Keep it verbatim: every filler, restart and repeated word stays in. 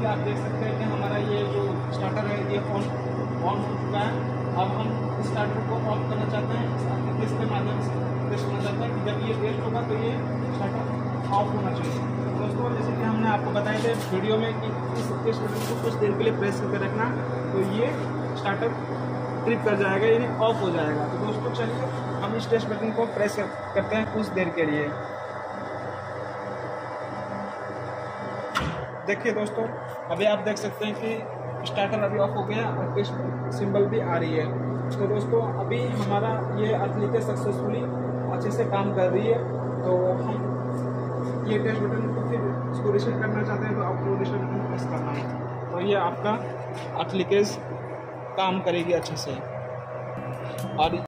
Successfully आप देख सकते हैं कि हमारा ये जो स्टार्टर है ये ऑन ऑन हो चुका है। अब हम स्टार्टर को ऑफ करना चाहते हैं, इसके माध्यम से टेस्ट करना चाहते हैं कि जब ये टेस्ट होगा तो ये स्टार्टर ऑफ होना चाहिए। दोस्तों जैसे कि हमने आपको बताए थे वीडियो में कि इस टेस्ट बटन को कुछ देर के लिए प्रेस करके रखना, तो ये स्टार्टर ट्रिप कर जाएगा, यानी ऑफ हो जाएगा। तो दोस्तों चलिए हम इस टेस्ट बटन को प्रेस करते हैं कुछ देर के लिए। देखिए दोस्तों, अभी आप देख सकते हैं कि स्टार्टर अभी ऑफ हो गया और टेस्ट सिंबल भी आ रही है। तो दोस्तों अभी हमारा ये एप्लीकेशन सक्सेसफुली अच्छे से काम कर रही है। तो हम ये टेस्ट बटन को फिर इसको रिसेट करना चाहते हैं तो आपको रिसेट बटन प्रेस करना है, तो ये आपका एप्लीकेशन काम करेगी अच्छे से। और